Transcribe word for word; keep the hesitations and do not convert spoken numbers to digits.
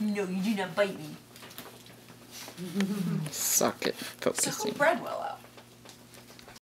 No, you do not bite me. Suck it, Suckle focusing. Breadwell out.